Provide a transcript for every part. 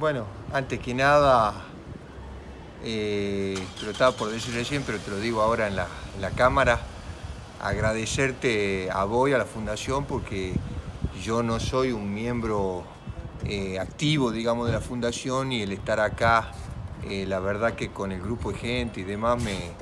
Bueno, antes que nada, te lo estaba por decir recién, pero te lo digo ahora en la cámara, agradecerte a vos y a la Fundación porque yo no soy un miembro activo, digamos, de la Fundación, y el estar acá, la verdad que con el grupo de gente y demás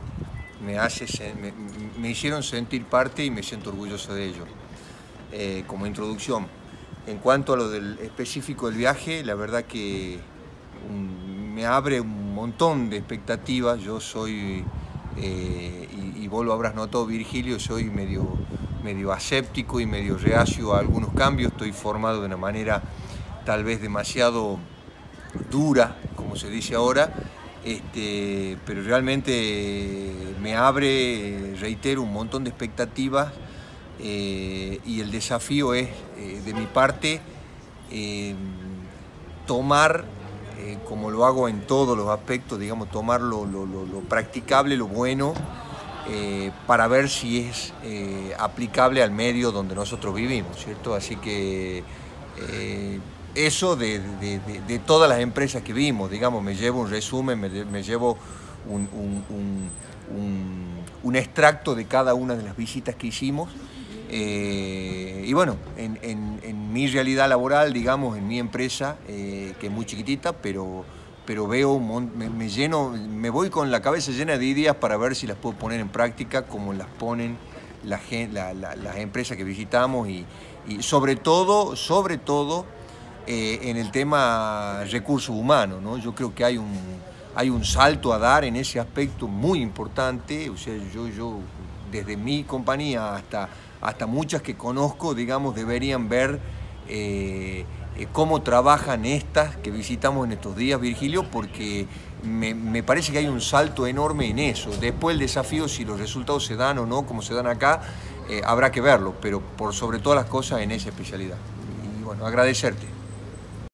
me hicieron sentir parte y me siento orgulloso de ello. Como introducción. En cuanto a lo del específico del viaje, la verdad que me abre un montón de expectativas. Yo soy, y vos lo habrás notado, Virgilio, soy medio aséptico y medio reacio a algunos cambios. Estoy formado de una manera tal vez demasiado dura, como se dice ahora, pero realmente me abre, reitero, un montón de expectativas. Y el desafío es, de mi parte, tomar, como lo hago en todos los aspectos, digamos, tomar lo practicable, lo bueno, para ver si es aplicable al medio donde nosotros vivimos, ¿cierto? Así que eso de todas las empresas que vimos, digamos, me llevo un resumen, me llevo un extracto de cada una de las visitas que hicimos. Y bueno, en mi realidad laboral, digamos, en mi empresa, que es muy chiquitita, pero veo me voy con la cabeza llena de ideas para ver si las puedo poner en práctica como las ponen las empresas que visitamos, y sobre todo en el tema recursos humanos, ¿no? Yo creo que hay un salto a dar en ese aspecto muy importante. O sea, yo desde mi compañía hasta muchas que conozco, digamos, deberían ver cómo trabajan estas que visitamos en estos días, Virgilio, porque me parece que hay un salto enorme en eso. Después el desafío, si los resultados se dan o no, como se dan acá, habrá que verlo, pero por sobre todas las cosas en esa especialidad. Y bueno, agradecerte.